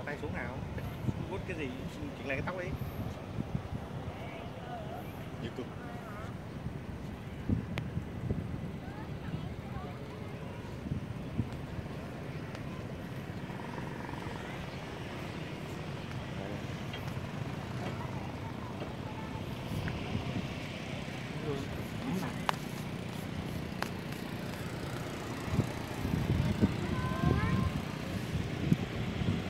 tay xuống nào. Vuốt cái gì, chỉnh lại cái tóc đi. Như cực.